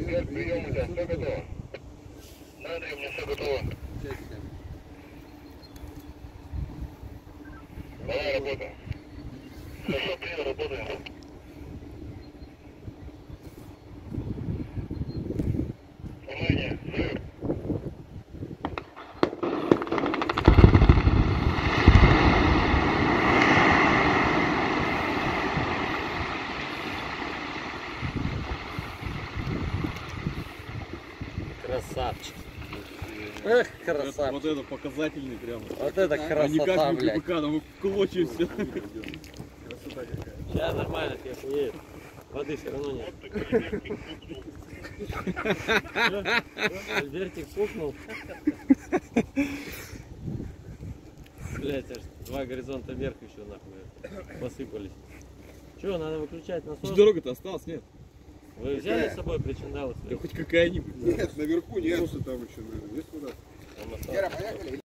прием у тебя, все готово? Да, Андрей, у меня все готово. Давай, работаем. Хорошо, принял, работаем. Внимание, взрыв. Красавчик. Эх, красавчик. Вот это показательный прямо. Вот это красота, А не как блядь. ГПК, там мы в клочья все. Красота какая. Сейчас нормально, сейчас едет. Воды все равно нет. Альбертик пукнул. Блять, аж два горизонта вверх еще нахуй посыпались. Че, надо выключать насос? Дорога-то осталась, нет? Вы взяли с собой причиндалы? Да хоть какая-нибудь. Нет, наверху нет. Там еще, наверное, есть куда? Там осталось.